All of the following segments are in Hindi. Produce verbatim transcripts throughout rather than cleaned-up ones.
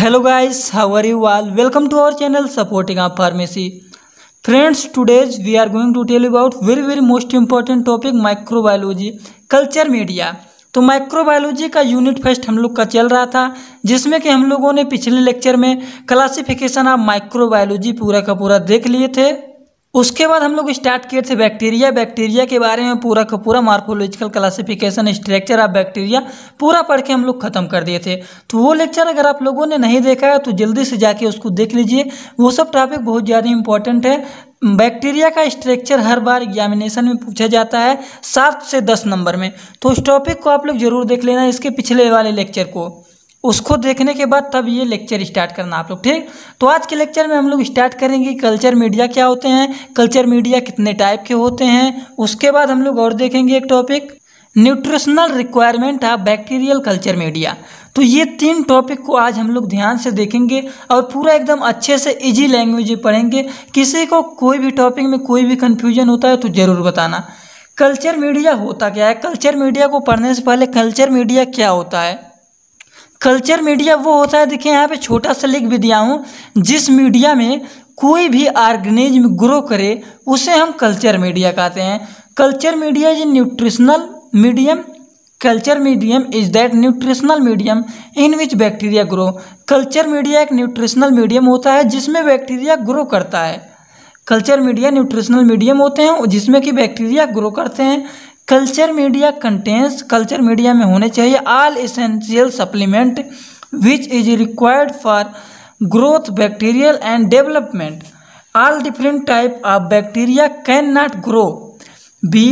Hello guys, how are you all? Welcome to our channel Supporting Up Pharmacy. Friends, today we are going to tell you about very very most important topic microbiology, culture media. तो माइक्रोबायोलॉजी का यूनिट फर्स्ट हम लोग का चल रहा था, जिसमें कि हम लोगों ने पिछले लेक्चर में क्लासिफिकेशन ऑफ माइक्रोबायोलॉजी पूरा का पूरा देख लिए थे। उसके बाद हम लोग स्टार्ट किए थे बैक्टीरिया बैक्टीरिया के बारे में पूरा का पूरा morphological classification, structure of bacteria पूरा पढ़ के हम लोग खत्म कर दिए थे। तो वो लेक्चर अगर आप लोगों ने नहीं देखा है तो जल्दी से जाके उसको देख लीजिए, वो सब टॉपिक बहुत ज़्यादा इंपॉर्टेंट है। बैक्टीरिया का स्ट्रक्चर हर बार एग्जामिनेशन में पूछा जाता है सात से दस नंबर में, तो उस टॉपिक को आप लोग जरूर देख लेना, इसके पिछले वाले लेक्चर को। उसको देखने के बाद तब ये लेक्चर स्टार्ट करना आप लोग, ठीक। तो आज के लेक्चर में हम लोग स्टार्ट करेंगे कल्चर मीडिया क्या होते हैं, कल्चर मीडिया कितने टाइप के होते हैं। उसके बाद हम लोग और देखेंगे एक topic nutritional requirement of bacterial culture media. तो ये तीन टॉपिक को आज हम लोग ध्यान से देखेंगे और पूरा एकदम अच्छे से इजी लैंग्वेज में पढ़ेंगे। किसी को कोई भी टॉपिक में कोई भी कन्फ्यूजन होता है तो ज़रूर बताना। कल्चर मीडिया होता क्या है, कल्चर मीडिया को पढ़ने से पहले कल्चर मीडिया क्या होता है। कल्चर मीडिया वो होता है, देखिए यहाँ पे छोटा सा लिख भी दिया हूँ, जिस मीडिया में कोई भी ऑर्गेनिज्म ग्रो करे उसे हम कल्चर मीडिया कहते हैं। Culture media is nutritional medium, culture medium is that nutritional medium in which bacteria grow. Culture media एक न्यूट्रिशनल मीडियम होता है जिसमें बैक्टीरिया ग्रो करता है। कल्चर मीडिया न्यूट्रिशनल मीडियम होते हैं जिसमें कि बैक्टीरिया ग्रो करते हैं। Culture media contains, culture media में होने चाहिए all essential supplement which is required for growth bacterial and development. All different type of bacteria can not grow be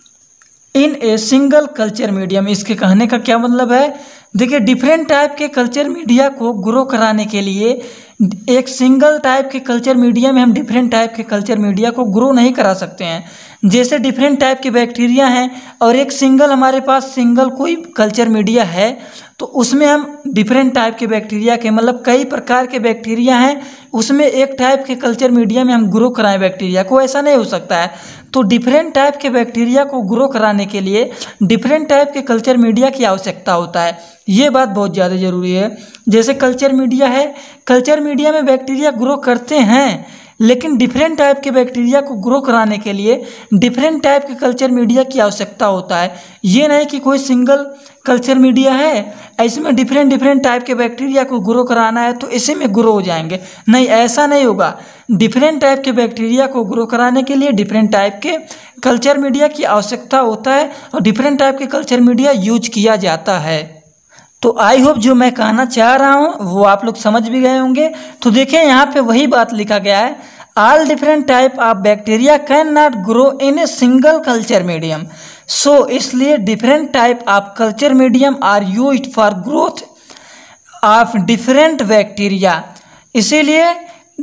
in a single culture medium. इसके कहने का क्या मतलब है, देखिए डिफरेंट टाइप के कल्चर मीडिया को ग्रो कराने के लिए एक सिंगल टाइप के कल्चर मीडिया में हम डिफरेंट टाइप के कल्चर मीडिया को ग्रो नहीं करा सकते हैं। जैसे डिफरेंट टाइप के बैक्टीरिया हैं और एक सिंगल हमारे पास सिंगल कोई कल्चर मीडिया है, तो उसमें हम डिफरेंट टाइप के बैक्टीरिया के मतलब कई प्रकार के बैक्टीरिया हैं, उसमें एक टाइप के कल्चर मीडिया में हम ग्रो कराएं बैक्टीरिया को, ऐसा नहीं हो सकता है। तो डिफरेंट टाइप के बैक्टीरिया को ग्रो कराने के लिए डिफरेंट टाइप के कल्चर मीडिया की आवश्यकता होता है, ये बात बहुत ज़्यादा ज़रूरी है। जैसे कल्चर मीडिया है, कल्चर मीडिया में बैक्टीरिया ग्रो करते हैं, लेकिन डिफरेंट टाइप के बैक्टीरिया को ग्रो कराने के लिए डिफरेंट टाइप के कल्चर मीडिया की आवश्यकता होता है। ये नहीं कि कोई सिंगल कल्चर मीडिया है, इसमें डिफरेंट डिफरेंट टाइप के बैक्टीरिया को ग्रो कराना है तो इसी में ग्रो हो जाएंगे, नहीं, ऐसा नहीं होगा। डिफरेंट टाइप के बैक्टीरिया को ग्रो कराने के लिए डिफरेंट टाइप के कल्चर मीडिया की आवश्यकता होता है और डिफरेंट टाइप के कल्चर मीडिया यूज किया जाता है। तो आई होप जो मैं कहना चाह रहा हूँ वो आप लोग समझ भी गए होंगे। तो देखिए यहाँ पे वही बात लिखा गया है, all different type of bacteria can not grow in a single culture medium, so इसलिए different type of culture medium are used for growth of different bacteria. इसीलिए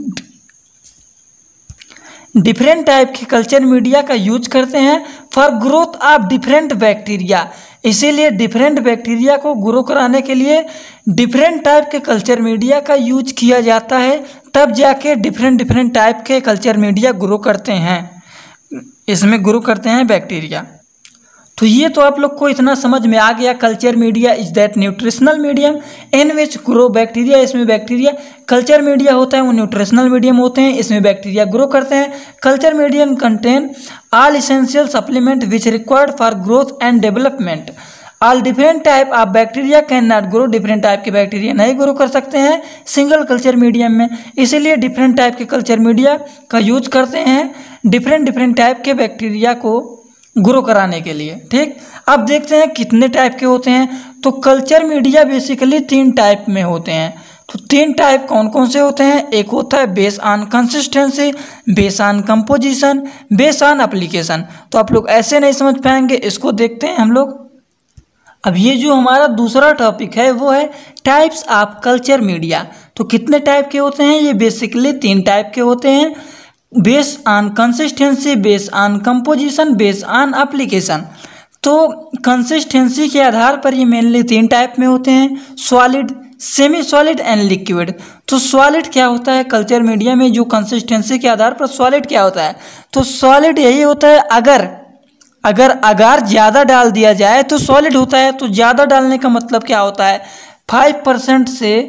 डिफरेंट टाइप के कल्चर मीडिया का यूज करते हैं for growth of different bacteria. इसीलिए डिफरेंट बैक्टीरिया को ग्रो कराने के लिए डिफरेंट टाइप के कल्चर मीडिया का यूज किया जाता है, तब जाके डिफरेंट डिफरेंट टाइप के कल्चर मीडिया ग्रो करते हैं, इसमें ग्रो करते हैं बैक्टीरिया। तो ये तो आप लोग को इतना समझ में आ गया, culture media is that nutritional medium in which grow bacteria. इसमें बैक्टीरिया कल्चर मीडिया होता है वो न्यूट्रिशनल मीडियम होते हैं, इसमें बैक्टीरिया ग्रो करते हैं। Culture medium contain all essential supplement which required for growth and development. All different type of bacteria can not grow, different type के बैक्टीरिया नहीं ग्रो कर सकते हैं सिंगल कल्चर मीडियम में, इसीलिए डिफरेंट टाइप के कल्चर मीडिया का यूज करते हैं डिफरेंट डिफरेंट टाइप के बैक्टीरिया को ग्रो कराने के लिए, ठीक। अब देखते हैं कितने टाइप के होते हैं। तो कल्चर मीडिया बेसिकली तीन टाइप में होते हैं। तो तीन टाइप कौन कौन से होते हैं, एक होता है base on consistency, base on composition, base on application. तो आप लोग ऐसे नहीं समझ पाएंगे, इसको देखते हैं हम लोग। अब ये जो हमारा दूसरा टॉपिक है वो है टाइप्स ऑफ कल्चर मीडिया। तो कितने टाइप के होते हैं, ये बेसिकली तीन टाइप के होते हैं, base on consistency, base on composition, base on application. तो कंसिस्टेंसी के आधार पर ये मेनली तीन टाइप में होते हैं, solid, semi solid and liquid. तो सॉलिड क्या होता है कल्चर मीडिया में, जो कंसिस्टेंसी के आधार पर सॉलिड क्या होता है, तो सॉलिड यही होता है अगर अगर अगार ज़्यादा डाल दिया जाए तो सॉलिड होता है। तो ज़्यादा डालने का मतलब क्या होता है, फाइव परसेंट से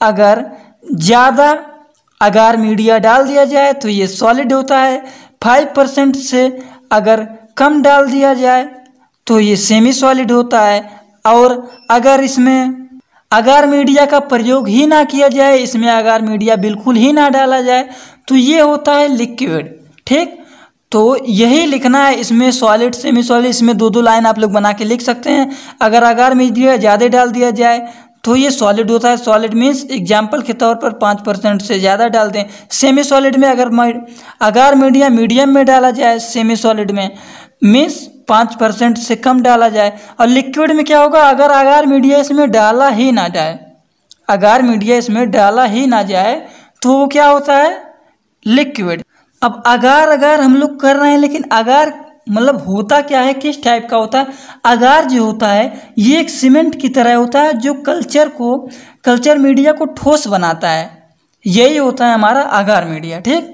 अगर ज़्यादा अगार मीडिया डाल दिया जाए तो ये सॉलिड होता है। फाइव परसेंट से अगर कम डाल दिया जाए तो ये सेमी सॉलिड होता है। और अगर इसमें अगार मीडिया का प्रयोग ही ना किया जाए, इसमें अगार मीडिया बिल्कुल ही ना डाला जाए, तो ये होता है लिक्विड। ठीक, तो यही लिखना है इसमें, सॉलिड सेमी सॉलिड, इसमें दो दो लाइन आप लोग बना के लिख सकते हैं। अगर अगार मीडिया ज़्यादा डाल दिया जाए तो ये सॉलिड होता है। सॉलिड मीन्स एग्जाम्पल के तौर पर पाँच परसेंट से ज़्यादा डाल दें। सेमी सॉलिड में अगर अगार मीडिया मीडियम में डाला जाए, सेमी सॉलिड में मीन्स पाँच परसेंट से कम डाला जाए। और लिक्विड में क्या होगा, अगर अगार मीडिया इसमें डाला ही ना जाए, अगार मीडिया इसमें डाला ही ना जाए तो वो क्या होता है, लिक्विड। अब अगार अगार हम लोग कर रहे हैं, लेकिन अगार मतलब होता क्या है, किस टाइप का होता है। अगार जो होता है ये एक सीमेंट की तरह होता है जो कल्चर को कल्चर मीडिया को ठोस बनाता है। यही होता है हमारा अगार मीडिया। ठीक,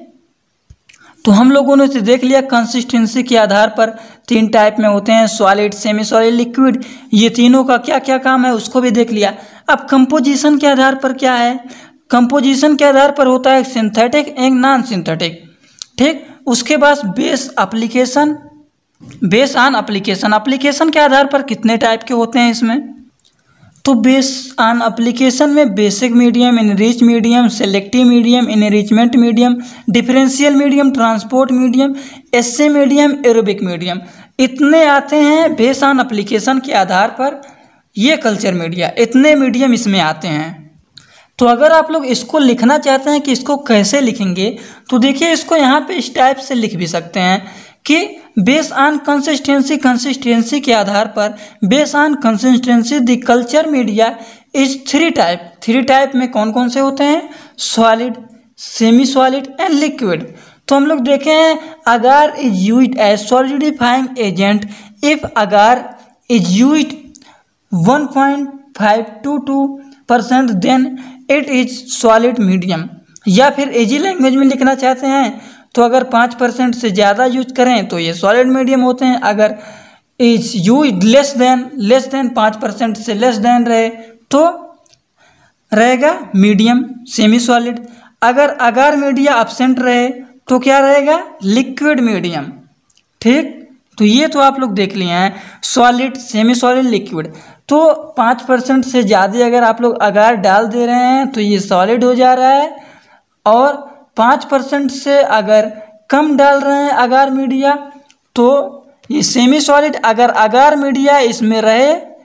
तो हम लोगों ने इसे देख लिया कंसिस्टेंसी के आधार पर तीन टाइप में होते हैं, सॉलिड, सेमी सॉलिड, लिक्विड। ये तीनों का क्या क्या काम है उसको भी देख लिया। अब कंपोजिशन के आधार पर क्या है, कंपोजिशन के आधार पर होता है सिंथेटिक, एक नॉन सिंथेटिक। ठीक, उसके बाद base application, base on application. Application के आधार पर कितने टाइप के होते हैं इसमें, तो बेस ऑन एप्लीकेशन में basic medium, enrich medium, selective medium, enrichment medium, differential medium, transport medium, assay medium, aerobic medium, इतने आते हैं बेस ऑन एप्लीकेशन के आधार पर। ये कल्चर मीडिया, इतने मीडियम इसमें आते हैं। तो अगर आप लोग इसको लिखना चाहते हैं कि इसको कैसे लिखेंगे, तो देखिए इसको यहाँ पे इस टाइप से लिख भी सकते हैं कि बेस ऑन कंसिस्टेंसी, कंसिस्टेंसी के आधार पर base on consistency the culture media is three type. Three type में कौन कौन से होते हैं, solid, semi solid and liquid. तो हम लोग देखे हैं agar is used as solidifying agent if agar is used one point five two two percent then it is solid medium. या फिर इजी लैंग्वेज में लिखना चाहते हैं तो अगर पाँच परसेंट से ज़्यादा यूज करें तो ये सॉलिड मीडियम होते हैं। अगर is use less than less than पाँच परसेंट से लेस देन रहे तो रहेगा मीडियम, सेमी सॉलिड। अगर अगार मीडिया एब्सेंट रहे तो क्या रहेगा, लिक्विड मीडियम। ठीक, तो ये तो आप लोग देख लिए हैं सॉलिड, सेमी सॉलिड, लिक्विड। तो पाँच परसेंट से ज़्यादा अगर आप लोग अगार डाल दे रहे हैं तो ये सॉलिड हो जा रहा है, और पाँच परसेंट से अगर कम डाल रहे हैं अगार मीडिया तो ये सेमी सॉलिड। अगर अगार मीडिया इसमें रहे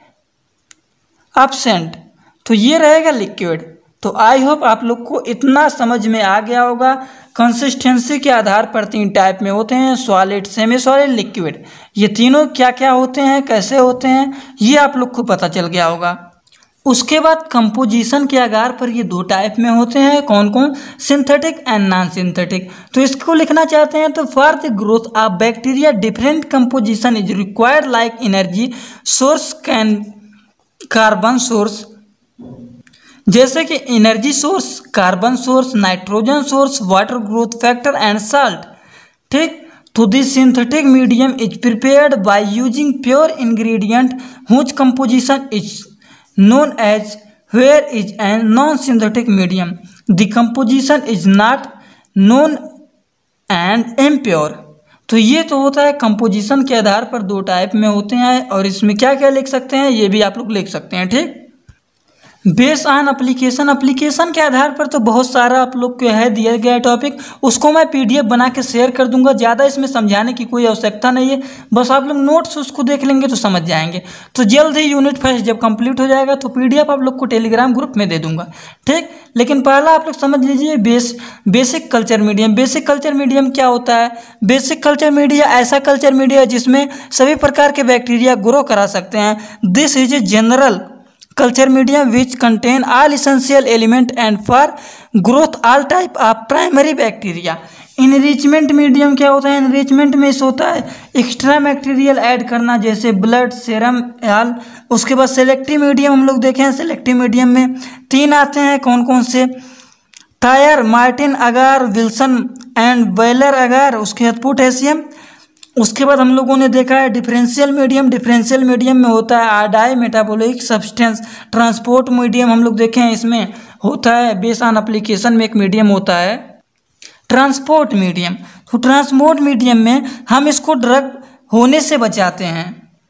एब्सेंट तो ये रहेगा लिक्विड। तो आई होप आप लोग को इतना समझ में आ गया होगा। कंसिस्टेंसी के आधार पर तीन टाइप में होते हैं, सॉलिड, सेमी सॉलिड, लिक्विड। ये तीनों क्या क्या होते हैं, कैसे होते हैं, ये आप लोग को पता चल गया होगा। उसके बाद कंपोजिशन के आधार पर ये दो टाइप में होते हैं, कौन कौन, सिंथेटिक एंड नॉन सिंथेटिक। तो इसको लिखना चाहते हैं तो for the growth of bacteria different composition is required like energy source can carbon source, जैसे कि energy source, carbon source, nitrogen source, water growth factor and salt. ठीक, तो this synthetic medium is prepared by using pure ingredient whose composition is known as where is an non-synthetic medium the composition is not known and impure। तो ये तो होता है कंपोजिशन के आधार पर दो टाइप में होते हैं, और इसमें क्या क्या लिख सकते हैं ये भी आप लोग लिख सकते हैं। ठीक, बेस ऑन एप्लीकेशन, एप्लीकेशन के आधार पर तो बहुत सारा आप लोग को है दिया गया टॉपिक, उसको मैं पीडीएफ बना के शेयर कर दूंगा। ज़्यादा इसमें समझाने की कोई आवश्यकता नहीं है, बस आप लोग नोट्स उसको देख लेंगे तो समझ जाएंगे। तो जल्द ही यूनिट फर्स्ट जब कंप्लीट हो जाएगा तो पीडीएफ आप लोग को टेलीग्राम ग्रुप में दे दूंगा। ठीक, लेकिन पहला आप लोग समझ लीजिए base basic culture medium. Basic culture medium क्या होता है, बेसिक कल्चर मीडिया ऐसा कल्चर मीडिया जिसमें सभी प्रकार के बैक्टीरिया ग्रो करा सकते हैं। This is a general culture medium which contain all essential element and for growth all type of primary bacteria। Enrichment medium क्या होता है, इनरिचमेंट में इस होता है एक्स्ट्रा बैक्टीरियल ऐड करना, जैसे ब्लड, सेरम, आल। उसके बाद सेलेक्टिव मीडियम हम लोग देखें, सेलेक्टिव मीडियम में तीन आते हैं, कौन कौन से, Thayer, Martin agar, Wilson and Blair agar. उसके बाद पोटेशियम उसके बाद हम लोगों ने देखा है डिफरेंशियल मीडियम। डिफरेंशियल मीडियम में होता है dye metabolic substance. Transport medium हम लोग देखें इसमें होता है बेस ऑन एप्लीकेशन में एक मीडियम होता है ट्रांसपोर्ट मीडियम। तो ट्रांसपोर्ट मीडियम में हम इसको ड्रग होने से बचाते हैं।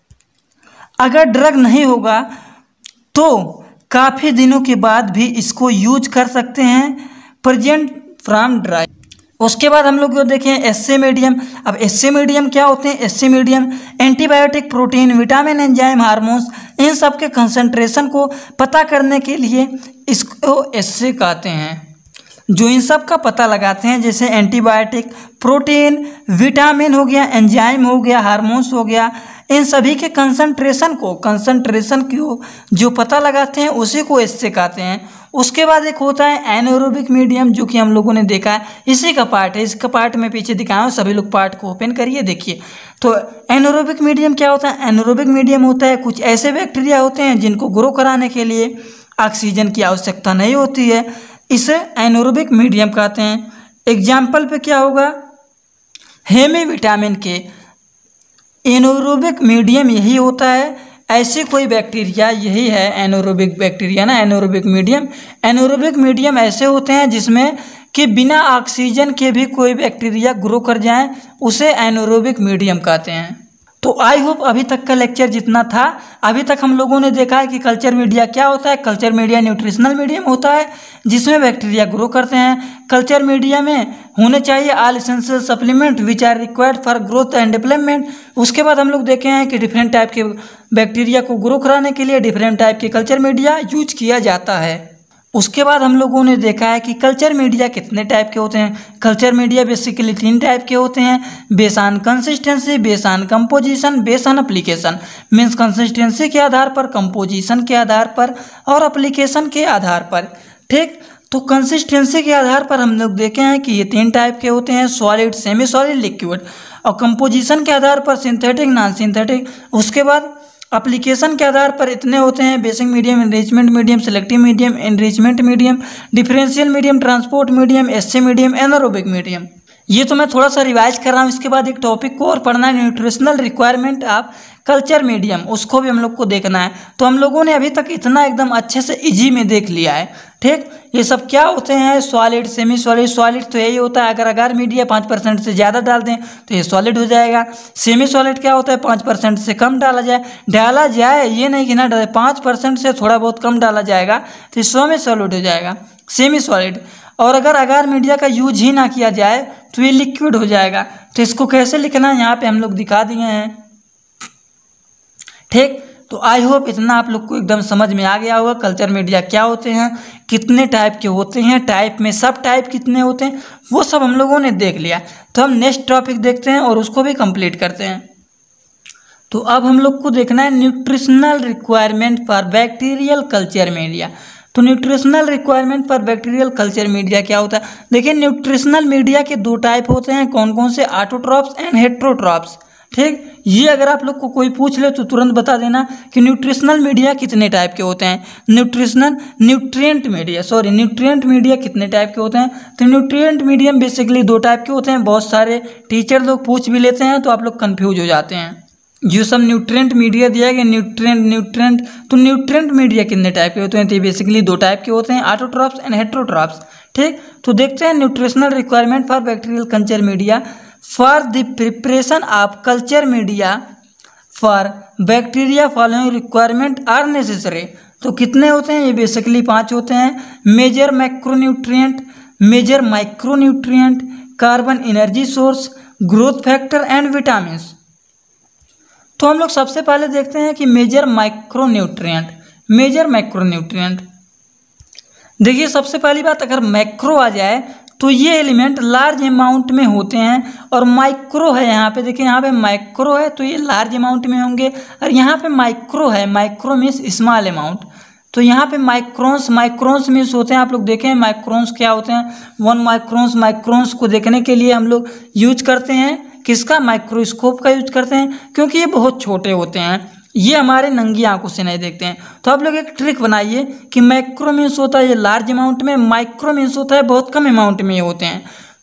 अगर ड्रग नहीं होगा तो काफ़ी दिनों के बाद भी इसको यूज कर सकते हैं प्रेजेंट फ्रॉम ड्राई। उसके बाद हम लोग जो देखें एसए मीडियम। अब एसए मीडियम क्या होते हैं? Assay medium antibiotic, protein, vitamin, enzyme, hormones, इन सब के कंसंट्रेशन को पता करने के लिए इसको एसए कहते हैं, जो इन सब का पता लगाते हैं। जैसे एंटीबायोटिक, प्रोटीन, विटामिन हो गया, एंजाइम हो गया, हार्मोन्स हो गया, इन सभी के कंसंट्रेशन को कंसंट्रेशन को जो पता लगाते हैं उसी को एसए कहते हैं। उसके बाद एक होता है एनारोबिक मीडियम, जो कि हम लोगों ने देखा है, इसी का पार्ट है। इसका पार्ट मैं पीछे दिखाया हूँ, सभी लोग पार्ट को ओपन करिए देखिए। तो एनारोबिक मीडियम क्या होता है? एनारोबिक मीडियम होता है कुछ ऐसे बैक्टीरिया होते हैं जिनको ग्रो कराने के लिए ऑक्सीजन की आवश्यकता नहीं होती है, इसे एनारोबिक मीडियम कहते हैं। एग्जाम्पल पे क्या होगा? हेमी विटामिन के एनारोबिक मीडियम यही होता है। ऐसे कोई बैक्टीरिया यही है एनारोबिक बैक्टीरिया ना, एनारोबिक मीडियम। एनारोबिक मीडियम ऐसे होते हैं जिसमें कि बिना ऑक्सीजन के भी कोई बैक्टीरिया ग्रो कर जाए, उसे एनारोबिक मीडियम कहते हैं। तो आई होप अभी तक का लेक्चर जितना था, अभी तक हम लोगों ने देखा है कि कल्चर मीडिया क्या होता है। कल्चर मीडिया न्यूट्रिशनल मीडियम होता है जिसमें बैक्टीरिया ग्रो करते हैं। कल्चर मीडिया में होने चाहिए all essential supplement which are required for growth and development. उसके बाद हम लोग देखे हैं कि डिफरेंट टाइप के बैक्टीरिया को ग्रो कराने के लिए डिफरेंट टाइप के कल्चर मीडिया यूज किया जाता है। उसके बाद हम लोगों ने देखा है कि कल्चर मीडिया कितने टाइप के होते हैं। कल्चर मीडिया बेसिकली तीन टाइप के होते हैं, base on consistency, base on composition, base on application. Means consistency के आधार पर, कंपोजिशन के आधार पर और एप्लीकेशन के आधार पर। ठीक, तो कंसिस्टेंसी के आधार पर हम लोग देखे हैं कि ये तीन टाइप के होते हैं, सॉलिड, सेमी सॉलिड, लिक्विड। और कंपोजिशन के आधार पर सिंथेटिक, नॉन सिंथेटिक। उसके बाद एप्लीकेशन के आधार पर इतने होते हैं, basic medium, enrichment medium, selective medium, enrichment medium, differential medium, transport medium, S A medium, anaerobic medium. ये तो मैं थोड़ा सा रिवाइज कर रहा हूँ। इसके बाद एक टॉपिक को और पढ़ना है, nutritional requirement of culture medium, उसको भी हम लोग को देखना है। तो हम लोगों ने अभी तक इतना एकदम अच्छे से इजी में देख लिया है। ठीक, ये सब क्या होते हैं? Solid, semi solid. सॉलिड तो यही होता है अगर अगर मीडिया पाँच परसेंट से ज़्यादा डाल दें तो ये सॉलिड हो जाएगा। सेमी सॉलिड क्या होता है? पाँच परसेंट से कम डाला जाए डाला जाए ये नहीं कि ना डाले, पाँच परसेंट से थोड़ा बहुत कम डाला जाएगा तो सौ में सॉलिड हो जाएगा, सेमी सॉलिड। और अगर अगर मीडिया का यूज ही ना किया जाए तो ये लिक्विड हो जाएगा। तो इसको कैसे लिखना है यहाँ पे हम लोग दिखा दिए हैं। ठीक, तो आई होप इतना आप लोग को एकदम समझ में आ गया होगा कल्चर मीडिया क्या होते हैं, कितने टाइप के होते हैं, टाइप में सब टाइप कितने होते हैं, वो सब हम लोगों ने देख लिया। तो हम नेक्स्ट टॉपिक देखते हैं और उसको भी कंप्लीट करते हैं। तो अब हम लोग को देखना है nutritional requirement for bacterial culture media. तो nutritional requirement for bacterial culture media क्या होता है? देखिए, न्यूट्रिशनल मीडिया के दो टाइप होते हैं, कौन कौन से? Autotrophs and heterotrophs. ठीक, ये अगर आप लोग को कोई पूछ ले तो तुरंत बता देना कि न्यूट्रिशनल मीडिया कितने टाइप के होते हैं। Nutritional nutrient media sorry nutrient media कितने टाइप के होते हैं? तो न्यूट्रिएंट मीडियम बेसिकली दो टाइप के होते हैं। बहुत सारे टीचर लोग पूछ भी लेते हैं तो आप लोग कन्फ्यूज हो जाते हैं। जो सब न्यूट्रिएंट मीडिया दिया गया, न्यूट्रिएंट न्यूट्रिएंट तो न्यूट्रिएंट मीडिया कितने टाइप के होते हैं? तो बेसिकली दो टाइप के होते हैं, ऑटोट्रॉप्स एंड हेट्रोट्रॉप्स। ठीक, तो देखते हैं nutritional requirement for bacterial culture media for the preparation of culture media for bacteria following requirement are necessary. तो कितने होते हैं? ये बेसिकली पांच होते हैं। Major macronutrient, major micronutrient, carbon energy source, growth factor and vitamin. तो हम लोग सबसे पहले देखते हैं कि मेजर माइक्रोन्यूट्रिएंट। मेजर माइक्रोन्यूट्रिएंट देखिए, सबसे पहली बात अगर मैक्रो आ जाए तो ये एलिमेंट लार्ज अमाउंट में होते हैं, और माइक्रो है यहाँ पे, देखिए यहाँ पे माइक्रो है तो ये लार्ज अमाउंट में होंगे, और यहाँ पे माइक्रो है, माइक्रो मीन्स स्मॉल अमाउंट। तो यहाँ पे माइक्रोन्स माइक्रोन्स मीन्स होते हैं, आप लोग देखें माइक्रोन्स क्या होते हैं? वन माइक्रोन्स माइक्रोन्स को देखने के लिए हम लोग यूज करते हैं किसका? माइक्रोस्कोप का यूज करते हैं, क्योंकि ये बहुत छोटे होते हैं, ये हमारे नंगी आंखों से नहीं देखते हैं। तो आप लोग एक ट्रिक बनाइए कि मैक्रो मीन्स होता है ये लार्ज अमाउंट में, माइक्रो मीन्स होता है बहुत कम अमाउंट में ये होते हैं।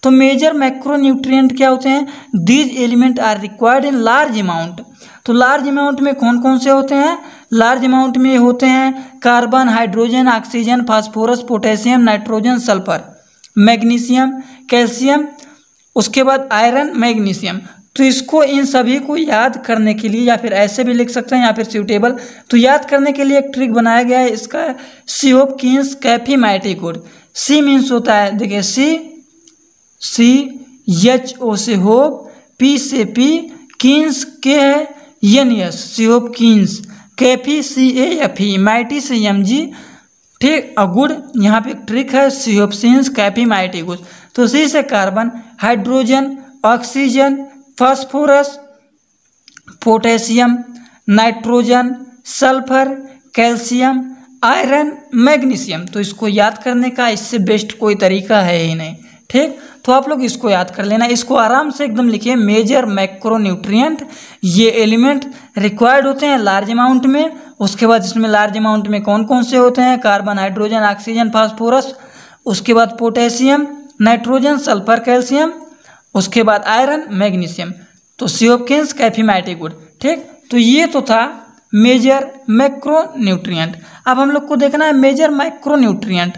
तो मेजर मैक्रोन्यूट्रिएंट क्या होते हैं? These element are required in large amount. तो लार्ज अमाउंट में कौन कौन से होते हैं? लार्ज अमाउंट में होते हैं carbon, hydrogen, oxygen, phosphorus, potassium, nitrogen, sulphur, magnesium, calcium, उसके बाद आयरन, मैग्नीशियम। तो इसको इन सभी को याद करने के लिए या फिर ऐसे भी लिख सकते हैं या फिर सूटेबल, तो याद करने के लिए एक ट्रिक बनाया गया है इसका, C of Kins cafe mighty good. C means होता है, देखिए सी, सी एच ओ से होप, पी से पी, कीन्स के है N S, C of Kins, cafe C A F E, mighty से एम जी, ठीक। और गुड यहाँ पे एक ट्रिक है, C of Kins cafe mighty good. तो सी से carbon, hydrogen, oxygen, phosphorus, potassium, nitrogen, sulphur, calcium, iron, magnesium. तो इसको याद करने का इससे बेस्ट कोई तरीका है ही नहीं, ठीक। तो आप लोग इसको याद कर लेना, इसको आराम से एकदम लिखिए, मेजर मैक्रोन्यूट्रिएंट, ये एलिमेंट रिक्वायर्ड होते हैं लार्ज अमाउंट में। उसके बाद इसमें लार्ज अमाउंट में कौन कौन से होते हैं? कार्बन, हाइड्रोजन, ऑक्सीजन, फास्फोरस, उसके बाद पोटेशियम, नाइट्रोजन, सल्फर, कैल्शियम, उसके बाद आयरन, मैग्नीशियम। तो C of Kins cafe mighty good, ठीक। तो ये तो था मेजर मैक्रोन्यूट्रिएंट। अब हम लोग को देखना है मेजर माइक्रोन्यूट्रिएंट।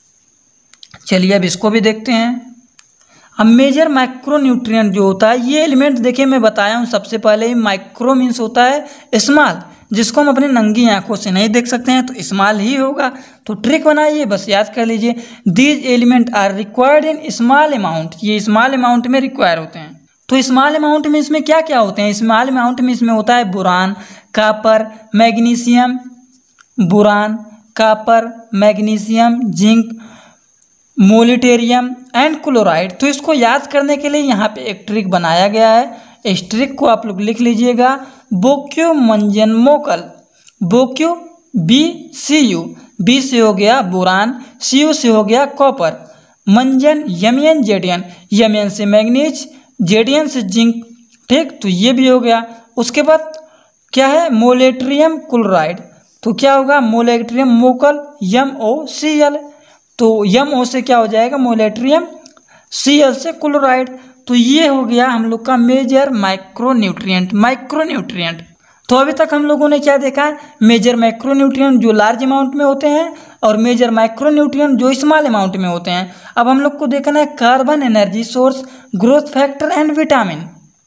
चलिए अब इसको भी देखते हैं। अब मेजर माइक्रोन्यूट्रिएंट जो होता है, ये एलिमेंट देखिए मैं बताया हूँ सबसे पहले ही, माइक्रो मीन्स होता है स्मॉल, जिसको हम अपनी नंगी आंखों से नहीं देख सकते हैं, तो स्मॉल ही होगा। तो ट्रिक बनाइए, बस याद कर लीजिए, these element are required in small amount, ये स्मॉल अमाउंट में रिक्वायर होते हैं। तो स्मॉल अमाउंट में इसमें क्या क्या होते हैं? स्मॉल अमाउंट में इसमें होता है boron, copper, magnesium, boron, copper, magnesium, zinc, molybdenum and chloride. तो इसको याद करने के लिए यहाँ पे एक ट्रिक बनाया गया है, इस ट्रिक को आप लोग लिख लीजिएगा, बोक्यो मंजन मोकल, बोक्यो बी सी यू, बी से हो गया बोरान, सी यू से हो गया कॉपर, मंजन यमियन जेडियन, यमियन से मैग्नीज, जेडियन से जिंक, ठीक। तो ये भी हो गया। उसके बाद क्या है? Molybdenum chloride. तो क्या होगा? मोलेट्रियम मोकल, यम ओ सी एल, तो यम ओ से क्या हो जाएगा? मोलेट्रियम, सी एल से क्लोराइड। तो ये हो गया हम लोग का मेजर माइक्रोन्यूट्रिएंट, माइक्रोन्यूट्रिएंट। तो अभी तक हम लोगों ने क्या देखा? मेजर माइक्रोन्यूट्रिएंट जो लार्ज अमाउंट में होते हैं और मेजर माइक्रोन्यूट्रिएंट जो स्मॉल अमाउंट में होते हैं। अब हम लोग को देखना है carbon energy source, growth factor and vitamin.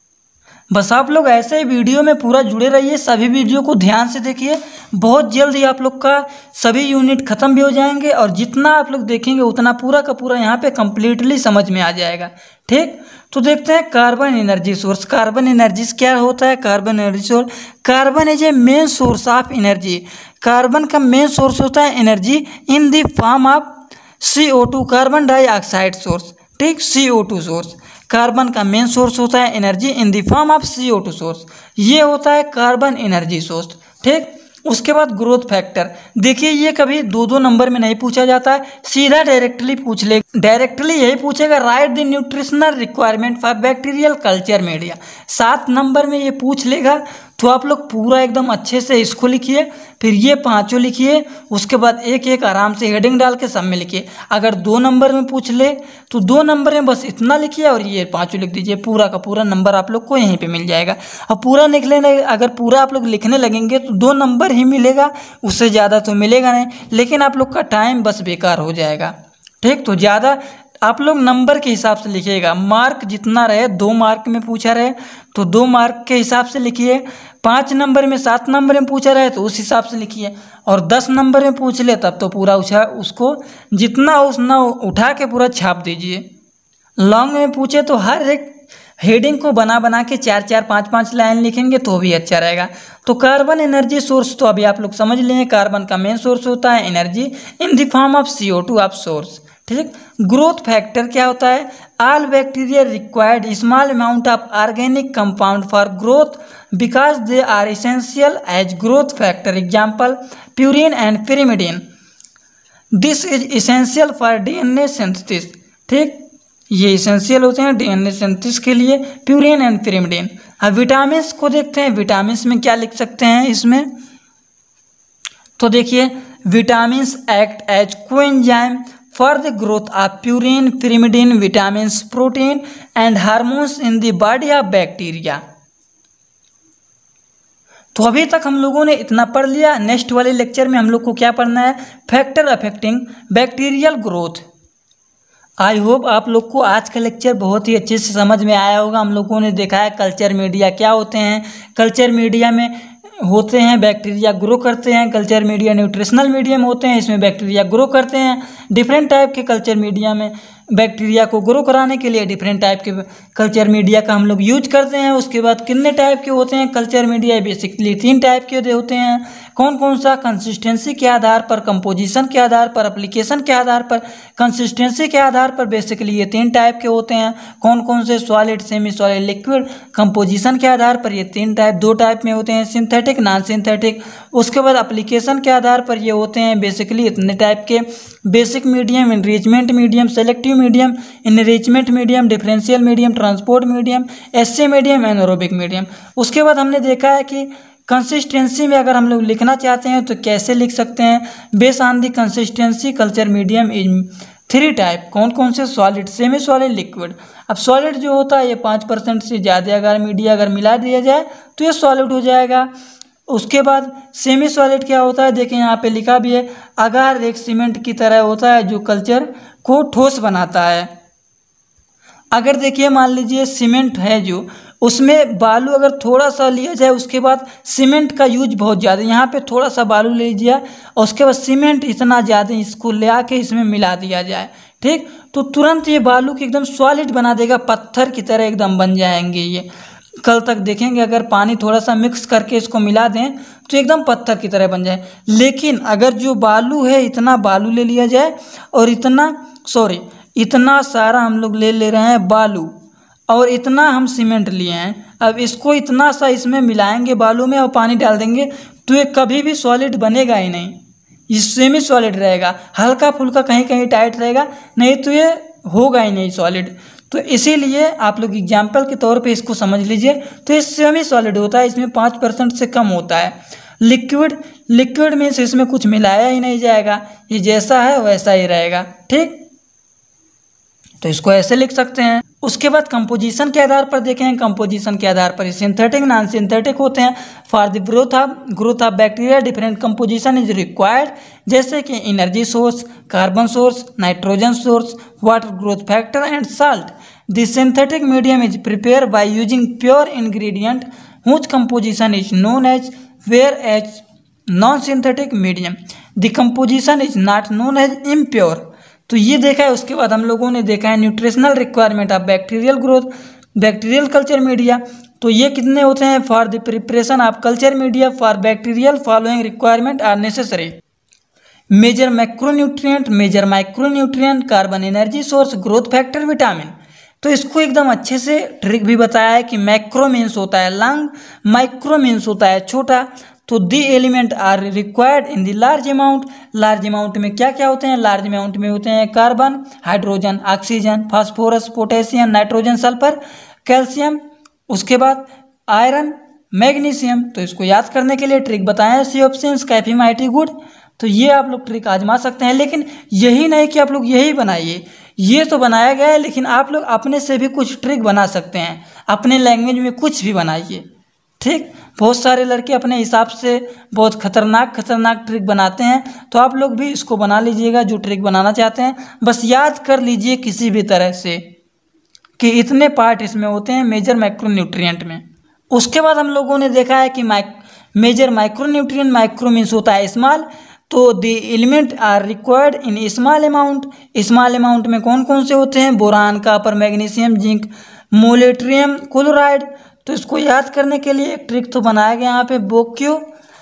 बस आप लोग ऐसे ही वीडियो में पूरा जुड़े रहिए, सभी वीडियो को ध्यान से देखिए, बहुत जल्दी आप लोग का सभी यूनिट खत्म भी हो जाएंगे और जितना आप लोग देखेंगे उतना पूरा का पूरा यहाँ पे कंप्लीटली समझ में आ जाएगा, ठीक। तो देखते हैं carbon energy source. Carbon energy क्या होता है? Carbon energy source, carbon is a main source of energy. Carbon का मेन सोर्स होता है energy in the form of C O two, carbon dioxide source, ठीक, C O two source. Carbon का मेन सोर्स होता है energy in the form of C O two source, ये होता है कार्बन एनर्जी सोर्स, ठीक। उसके बाद ग्रोथ फैक्टर, देखिए ये कभी दो दो नंबर में नहीं पूछा जाता है, सीधा डायरेक्टली पूछ ले, डायरेक्टली यही पूछेगा, write the nutritional requirement for bacterial culture media, सात नंबर में ये पूछ लेगा। तो आप लोग पूरा एकदम अच्छे से इसको लिखिए, फिर ये पांचों लिखिए, उसके बाद एक एक आराम से हेडिंग डाल के सब में लिखिए। अगर दो नंबर में पूछ ले तो दो नंबर में बस इतना लिखिए और ये पांचों लिख दीजिए, पूरा का पूरा नंबर आप लोग को यहीं पे मिल जाएगा। और पूरा लिख लेना, अगर पूरा आप लोग लिखने लगेंगे तो दो नंबर ही मिलेगा, उससे ज़्यादा तो मिलेगा नहीं, लेकिन आप लोग का टाइम बस बेकार हो जाएगा, ठीक। तो ज़्यादा आप लोग नंबर के हिसाब से लिखिएगा, मार्क जितना रहे, दो मार्क में पूछा रहे तो दो मार्क के हिसाब से लिखिए, पाँच नंबर में सात नंबर में पूछा रहे तो उस हिसाब से लिखिए, और दस नंबर में पूछ ले तब तो पूरा उछा उसको जितना उतना उठा के पूरा छाप दीजिए। लॉन्ग में पूछे तो हर एक हेडिंग को बना बना के चार चार पाँच पाँच लाइन लिखेंगे तो भी अच्छा रहेगा। तो कार्बन एनर्जी सोर्स तो अभी आप लोग समझ लें, कार्बन का मेन सोर्स होता है energy in the form of C O two of source, ठीक। ग्रोथ फैक्टर क्या होता है? All bacteria required small amount of organic compound for growth because they are essential as growth factor, example purine and pyrimidine. This is essential for DNA synthesis, ठीक, ये एसेंशियल होते हैं डीएनए सिंथेसिस के लिए, प्यूरिन एंड पिरिमिडिन। अब विटामिन को देखते हैं, विटामिन में क्या लिख सकते हैं इसमें, तो देखिए vitamin act as coenzyme for the growth of purine, pyrimidine, vitamins, protein and hormones in the body of bacteria. तो अभी तक हम लोगों ने इतना पढ़ लिया। नेक्स्ट वाले लेक्चर में हम लोग को क्या पढ़ना है, factor affecting bacterial growth. I hope आप लोग को आज का लेक्चर बहुत ही अच्छे से समझ में आया होगा। हम लोगों ने देखा है कल्चर मीडिया क्या होते हैं, कल्चर मीडिया में होते हैं बैक्टीरिया ग्रो करते हैं, कल्चर मीडिया न्यूट्रिशनल मीडियम होते हैं, इसमें बैक्टीरिया ग्रो करते हैं। डिफरेंट टाइप के कल्चर मीडिया में बैक्टीरिया को ग्रो कराने के लिए डिफरेंट टाइप के कल्चर मीडिया का हम लोग यूज करते हैं। उसके बाद कितने टाइप के होते हैं कल्चर मीडिया, बेसिकली तीन टाइप के होते हैं। कौन कौन सा, कंसिस्टेंसी के आधार पर, कंपोजिशन के आधार पर, एप्लीकेशन के आधार पर। कंसिस्टेंसी के आधार पर बेसिकली ये तीन टाइप के होते हैं। कौन कौन से, solid, semi solid, liquid. Composition के आधार पर ये तीन टाइप दो टाइप में होते हैं, सिंथेटिक, नॉन सिंथेटिक। उसके बाद एप्लीकेशन के आधार पर ये होते हैं बेसिकली इतने टाइप के, basic medium, enrichment medium, selective medium, enrichment medium, differential medium, transport medium, S A medium, anaerobic medium. उसके बाद हमने देखा है कि कंसिस्टेंसी में अगर हम लोग लिखना चाहते हैं तो कैसे लिख सकते हैं, base on the consistency culture medium is three type. कौन कौन से, सॉलिड, सेमी सॉलिड, लिक्विड। अब सॉलिड जो होता है ये पाँच परसेंट से ज़्यादा अगर मीडिया अगर मिला दिया जाए तो ये सॉलिड हो जाएगा। उसके बाद सेमी सॉलिड क्या होता है, देखिए यहाँ पे लिखा भी है, अगार एक सीमेंट की तरह होता है जो कल्चर को ठोस बनाता है। अगर देखिए मान लीजिए सीमेंट है जो, उसमें बालू अगर थोड़ा सा लिया जाए, उसके बाद सीमेंट का यूज बहुत ज़्यादा, यहाँ पे थोड़ा सा बालू ले लीजिए और उसके बाद सीमेंट इतना ज़्यादा इसको ले आके इसमें मिला दिया जाए, ठीक, तो तुरंत ये बालू की एकदम सॉलिड बना देगा, पत्थर की तरह एकदम बन जाएंगे ये। कल तक देखेंगे अगर पानी थोड़ा सा मिक्स करके इसको मिला दें तो एकदम पत्थर की तरह बन जाए। लेकिन अगर जो बालू है इतना बालू ले लिया जाए और इतना सॉरी इतना सारा हम लोग ले ले रहे हैं बालू और इतना हम सीमेंट लिए हैं, अब इसको इतना सा इसमें मिलाएंगे बालू में और पानी डाल देंगे तो ये कभी भी सॉलिड बनेगा ही नहीं, ये सेमी सॉलिड रहेगा, हल्का फुल्का कहीं कहीं टाइट रहेगा, नहीं तो ये होगा ही नहीं सॉलिड। तो इसीलिए आप लोग एग्जाम्पल के तौर पे इसको समझ लीजिए। तो ये सेमी सॉलिड होता है, इसमें पाँच परसेंट से कम होता है। लिक्विड, लिक्विड मीन्स इसमें कुछ मिलाया ही नहीं जाएगा, ये जैसा है वैसा ही रहेगा, ठीक, तो इसको ऐसे लिख सकते हैं। उसके बाद कंपोजिशन के आधार पर देखें, कंपोजिशन के आधार पर सिंथेटिक, नॉन सिंथेटिक होते हैं। For the growth of growth of bacteria different composition is required, जैसे कि energy source, carbon source, nitrogen source, water growth factor and salt. The synthetic medium is prepare by using pure ingredient which composition is known as, where as non synthetic medium the composition is not known as impure. तो ये देखा है। उसके बाद हम लोगों ने देखा है nutritional requirement of bacterial growth, bacterial culture media. तो ये कितने होते हैं, for the preparation of culture media for bacterial following requirement are necessary. Major macronutrient, major micronutrient, carbon energy source, growth factor, vitamin. तो इसको एकदम अच्छे से ट्रिक भी बताया है कि मैक्रो मीन्स होता है लॉन्ग, माइक्रो मीन्स होता है छोटा। तो the element are required in the large amount. Large amount में क्या क्या होते हैं, लार्ज अमाउंट में होते हैं carbon, hydrogen, oxygen, phosphorus, potassium, nitrogen, sulphur, calcium, उसके बाद आयरन, मैग्नीशियम। तो इसको याद करने के लिए ट्रिक बताएं हैं, see options cafe mighty good. तो ये आप लोग ट्रिक आजमा सकते हैं, लेकिन यही नहीं कि आप लोग यही बनाइए, ये तो बनाया गया है, लेकिन आप लोग अपने से भी कुछ ट्रिक बना सकते हैं, अपने लैंग्वेज में कुछ भी बनाइए, ठीक। बहुत सारे लड़के अपने हिसाब से बहुत खतरनाक खतरनाक ट्रिक बनाते हैं, तो आप लोग भी इसको बना लीजिएगा जो ट्रिक बनाना चाहते हैं। बस याद कर लीजिए किसी भी तरह से कि इतने पार्ट इसमें होते हैं मेजर माइक्रोन्यूट्रिएंट में। उसके बाद हम लोगों ने देखा है कि mic major micronutrient, micro means होता है स्मॉल, तो the element are required in small amount. Small amount में कौन कौन से होते हैं, boron, copper, magnesium, zinc, molybdenum, chloride. तो इसको याद करने के लिए एक ट्रिक तो बनाया गया यहाँ पे, बोक्यो,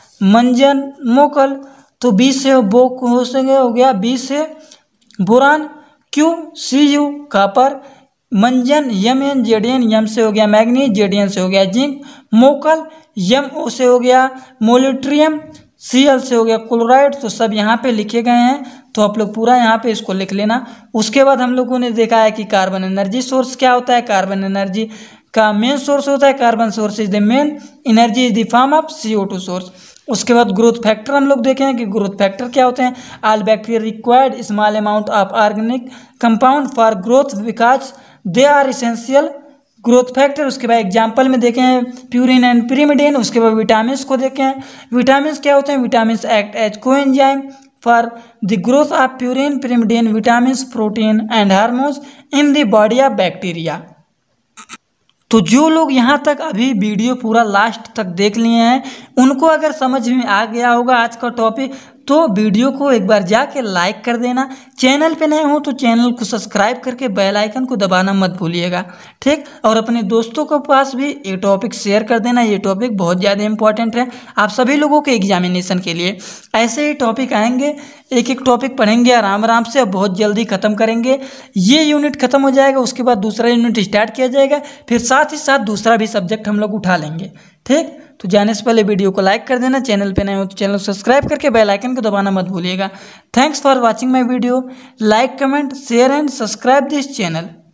मंजन, मोकल। तो बीस से बोक हो सके हो गया, बीस से boron, Q, C U, copper, मंजन, यम एन, जेडियन, यम से हो गया मैग्नीज, जेडियन से हो गया जिंक, मोकल, यम ओ से हो गया मोलिब्डेनम, सी एल से हो गया क्लोराइड। तो सब यहाँ पे लिखे गए हैं, तो आप लोग पूरा यहाँ पे इसको लिख लेना। उसके बाद हम लोगों ने देखा है कि कार्बन एनर्जी सोर्स क्या होता है। कार्बन एनर्जी का मेन सोर्स होता है carbon source is the main, energy is the form of C O two source. उसके बाद ग्रोथ फैक्टर हम लोग देखें कि ग्रोथ फैक्टर क्या होते हैं। All bacteria required small amount of organic compound for growth because they are essential growth factor. उसके बाद एग्जाम्पल में देखें हैं प्यूरिन एंड पिरिमिडिन। उसके बाद विटामिन को देखें हैं, विटामिन क्या होते हैं, vitamin act as coenzyme for the growth of purine pyrimidine vitamin protein and hormones in the body of bacteria. तो जो लोग यहाँ तक अभी वीडियो पूरा लास्ट तक देख लिए हैं उनको अगर समझ में आ गया होगा आज का टॉपिक, तो वीडियो को एक बार जाके लाइक कर देना। चैनल पे नए हो तो चैनल को सब्सक्राइब करके बेल आइकन को दबाना मत भूलिएगा, ठीक। और अपने दोस्तों के पास भी ये टॉपिक शेयर कर देना। ये टॉपिक बहुत ज़्यादा इंपॉर्टेंट है आप सभी लोगों के एग्जामिनेशन के लिए। ऐसे ही टॉपिक आएंगे, एक एक टॉपिक पढ़ेंगे आराम आराम से और बहुत जल्दी ख़त्म करेंगे। ये यूनिट खत्म हो जाएगा, उसके बाद दूसरा यूनिट स्टार्ट किया जाएगा, फिर साथ ही साथ दूसरा भी सब्जेक्ट हम लोग उठा लेंगे, ठीक। तो जाने से पहले वीडियो को लाइक कर देना, चैनल पे नए हो तो चैनल को सब्सक्राइब करके बेल आइकन को दबाना मत भूलिएगा। Thanks for watching my video, like comment share and subscribe this channel.